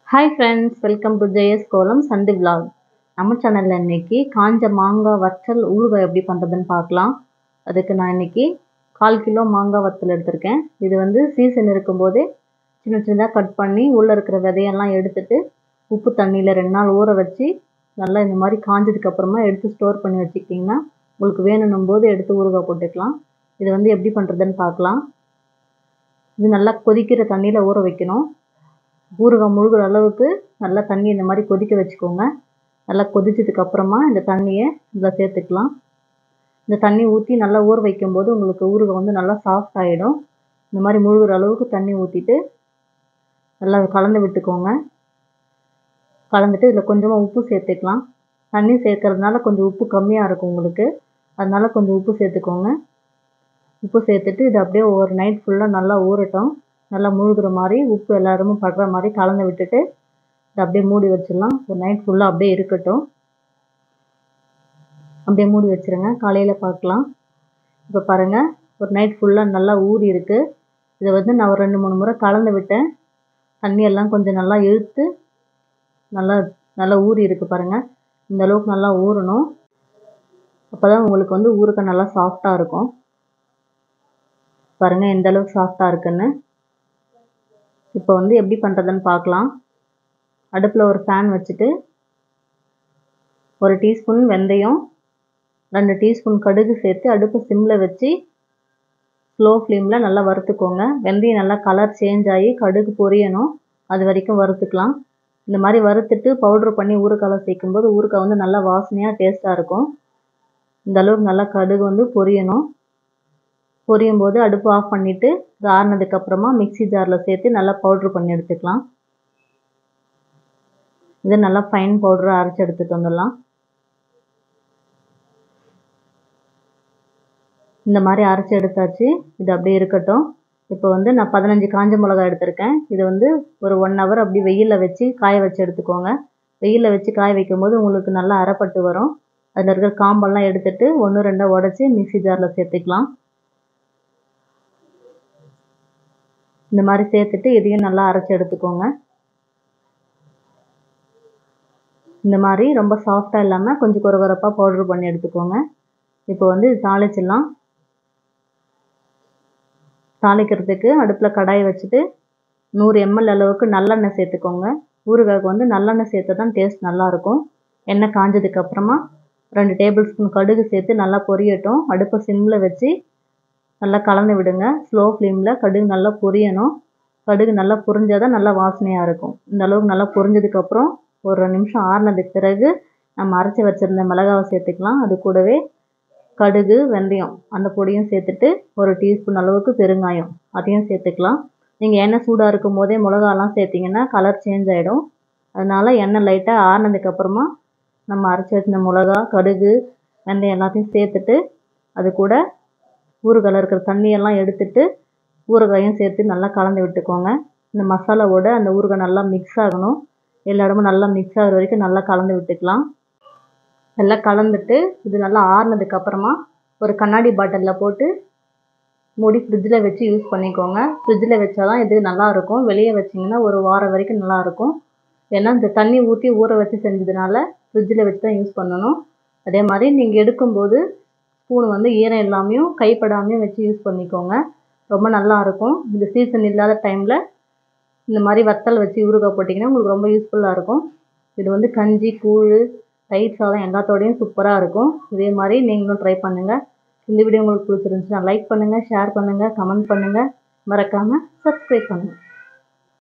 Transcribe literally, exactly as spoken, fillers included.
Hi friends, welcome to JS Kolam Santhi vlog. நம்ம சேனலில் இன்றைக்கி காஞ்ச மாங்காய் வற்றல் ஊறுகாய் எப்படி பண்ணுறதுன்னு பார்க்கலாம். அதுக்கு நான் இன்றைக்கி கால் கிலோ மாங்காய் வற்றல் எடுத்திருக்கேன். இது வந்து சீசன் இருக்கும்போதே சின்ன சின்னதாக கட் பண்ணி உள்ளே இருக்கிற விதையெல்லாம் எடுத்துகிட்டு உப்பு தண்ணியில் ரெண்டு நாள் ஊற வச்சு நல்லா இந்த மாதிரி காஞ்சதுக்கப்புறமா எடுத்து ஸ்டோர் பண்ணி வச்சுக்கிட்டிங்கன்னா உங்களுக்கு வேணும்னும் போது எடுத்து ஊறுகாய் போட்டுக்கலாம். இது வந்து எப்படி பண்ணுறதுன்னு பார்க்கலாம். இது நல்லா கொதிக்கிற தண்ணியில் ஊற வைக்கணும். ஊறுகாய் முழுகிற அளவுக்கு நல்லா தண்ணி இந்த மாதிரி கொதிக்க வச்சுக்கோங்க. நல்லா கொதிச்சதுக்கப்புறமா இந்த தண்ணியை இதில் சேர்த்துக்கலாம். இந்த தண்ணி ஊற்றி நல்லா ஊற வைக்கும்போது உங்களுக்கு ஊறுகாய் வந்து நல்லா சாஃப்ட் ஆகிடும். இந்த மாதிரி முழுகிற அளவுக்கு தண்ணி ஊற்றிட்டு நல்லா கலந்து விட்டுக்கோங்க. கலந்துட்டு இதில் கொஞ்சமாக உப்பு சேர்த்துக்கலாம். தண்ணி சேர்க்கறதுனால கொஞ்சம் உப்பு கம்மியாக இருக்கும் உங்களுக்கு, அதனால் கொஞ்சம் உப்பு சேர்த்துக்கோங்க. உப்பு சேர்த்துட்டு இது அப்படியே ஒரு நைட் ஃபுல்லாக நல்லா ஊறட்டும். நல்லா முழுகிற மாதிரி உப்பு எல்லா இடமும் படுற மாதிரி கலந்து விட்டுட்டு இதை அப்படியே மூடி வச்சிடலாம். ஒரு நைட் ஃபுல்லாக அப்படியே இருக்கட்டும். அப்படியே மூடி வச்சுருங்க, காலையில் பார்க்கலாம். இப்போ பாருங்கள், ஒரு நைட் ஃபுல்லாக நல்லா ஊறி இருக்குது. இதை வந்து நான் ஒரு ரெண்டு மூணு முறை கலந்து விட்டேன். தண்ணியெல்லாம் கொஞ்சம் நல்லா இழுத்து நல்லா நல்லா ஊறி இருக்குது பாருங்கள். இந்த அளவுக்கு நல்லா ஊறணும். அப்போ தான் உங்களுக்கு வந்து ஊறுகாய் நல்லா சாஃப்டாக இருக்கும். பாருங்கள் எந்த அளவுக்கு சாஃப்டாக இருக்குன்னு. இப்போ வந்து எப்படி பண்ணுறதுன்னு பார்க்கலாம். அடுப்பில் ஒரு ஃபேன் வச்சுட்டு ஒரு டீஸ்பூன் வெந்தயம், ரெண்டு டீஸ்பூன் கடுகு சேர்த்து அடுப்பை சிம்மில் வச்சு ஸ்லோ ஃப்ளேமில் நல்லா வறுத்துக்கோங்க. வெந்தயம் நல்லா கலர் சேஞ்ச் ஆகி கடுகு பொரியணும், அது வரைக்கும் வறுத்துக்கலாம். இந்த மாதிரி வறுத்துட்டு பவுட்ரு பண்ணி ஊறுகாயில் சேர்க்கும்போது ஊறுகாய் வந்து நல்லா வாசனையாக டேஸ்ட்டாக இருக்கும். இந்த அளவுக்கு நல்லா கடுகு வந்து பொரியணும். பொரியும் போது அடுப்பு ஆஃப் பண்ணிவிட்டு இது ஆறுனதுக்கப்புறமா மிக்சி ஜாரில் சேர்த்து நல்லா பவுட்ரு பண்ணி எடுத்துக்கலாம். இதை நல்லா ஃபைன் பவுடராக அரைச்சி எடுத்துகிட்டு வந்துடலாம். இந்த மாதிரி அரைச்சி எடுத்தாச்சு. இது அப்படியே இருக்கட்டும். இப்போ வந்து நான் பதினஞ்சு காஞ்ச மிளகாய் எடுத்திருக்கேன். இதை வந்து ஒரு ஒன் ஹவர் அப்படி வெயிலில் வச்சு காய வச்சு எடுத்துக்கோங்க. வெயிலில் வச்சு காய வைக்கும் போது உங்களுக்கு நல்லா அரைப்பட்டு வரும். அதில் இருக்கிற காம்பெல்லாம் எடுத்துகிட்டு ஒன்று ரெண்டாக உடச்சி மிக்சி ஜாரில் சேர்த்துக்கலாம். இந்த மாதிரி சேர்த்துட்டு இதையும் நல்லா அரைச்சி எடுத்துக்கோங்க. இந்த மாதிரி ரொம்ப சாஃப்டாக இல்லாமல் கொஞ்சம் கொரகொரப்பாக பவுட்ரு பண்ணி எடுத்துக்கோங்க. இப்போ வந்து தாளிச்சிடலாம். தாளிக்கிறதுக்கு அடுப்பில் கடாயை வச்சுட்டு நூறு எம்எல் அளவுக்கு நல்லெண்ணெய் சேர்த்துக்கோங்க. ஊறுகாய்க்கு வந்து நல்லெண்ணெய் சேர்த்து தான் டேஸ்ட் நல்லாயிருக்கும். எண்ணெய் காஞ்சதுக்கப்புறமா ரெண்டு டேபிள் ஸ்பூன் கடுகு சேர்த்து நல்லா பொரியட்டும். அடுப்பை சிம்மில் வச்சு நல்லா கலந்து விடுங்க. ஸ்லோ ஃப்ளேமில் கடுகு நல்லா பொரியணும். கடுகு நல்லா பொரிஞ்சால் தான் நல்லா வாசனையாக இருக்கும். இந்த அளவுக்கு நல்லா பொரிஞ்சதுக்கப்புறம் ஒரு ரெண்டு நிமிஷம் ஆறுனதுக்கு பிறகு நம்ம அரைச்சி வச்சுருந்த மிளகாவை சேர்த்துக்கலாம். அது கூடவே கடுகு வெந்தயம் அந்த பொடியும் சேர்த்துட்டு ஒரு டீஸ்பூன் அளவுக்கு பெருங்காயம் அதையும் சேர்த்துக்கலாம். நீங்கள் எண்ணெய் சூடாக இருக்கும் போதே மிளகாலாம் சேர்த்திங்கன்னா கலர் சேஞ்ச் ஆகிடும். அதனால் எண்ணெய் லைட்டாக ஆறுனதுக்கப்புறமா நம்ம அரைச்சி வச்சிருந்த மிளகா கடுகு வெந்தயம் எல்லாத்தையும் சேர்த்துட்டு அது கூட ஊறுகாயில் இருக்கிற தண்ணியெல்லாம் எடுத்துட்டு ஊறுகாயும் சேர்த்து நல்லா கலந்து விட்டுக்கோங்க. இந்த மசாலாவோட அந்த ஊறுகாய் நல்லா மிக்ஸ் ஆகணும். எல்லா இடமும் நல்லா மிக்ஸ் ஆகிற வரைக்கும் நல்லா கலந்து விட்டுக்கலாம். எல்லாம் கலந்துட்டு இது நல்லா ஆறுனதுக்கப்புறமா ஒரு கண்ணாடி பாட்டிலில் போட்டு மூடி ஃப்ரிட்ஜில் வச்சு யூஸ் பண்ணிக்கோங்க. ஃப்ரிட்ஜில் வச்சா தான் இது நல்லாயிருக்கும். வெளியே வச்சிங்கன்னா ஒரு வாரம் வரைக்கும் நல்லாயிருக்கும். ஏன்னா இந்த தண்ணி ஊற்றி ஊற வச்சு செஞ்சதுனால ஃப்ரிட்ஜில் வச்சு தான் யூஸ் பண்ணணும். அதே மாதிரி நீங்கள் எடுக்கும்போது ஸ்பூன் வந்து ஈரம் இல்லாமையும் கைப்படாமையும் வச்சு யூஸ் பண்ணிக்கோங்க. ரொம்ப நல்லாயிருக்கும். இந்த சீசன் இல்லாத டைமில் இந்த மாதிரி வத்தல் வச்சு ஊறுகாய் போட்டிங்கன்னா உங்களுக்கு ரொம்ப யூஸ்ஃபுல்லாக இருக்கும். இது வந்து கஞ்சி கூழ் தயிர் சாதம் எல்லாத்தோடையும் சூப்பராக இருக்கும். இதே மாதிரி நீங்களும் ட்ரை பண்ணுங்கள். இந்த வீடியோ உங்களுக்கு பிடிச்சிருந்துச்சுன்னா லைக் பண்ணுங்கள், ஷேர் பண்ணுங்கள், கமெண்ட் பண்ணுங்கள், மறக்காமல் சப்ஸ்கிரைப் பண்ணுங்கள்.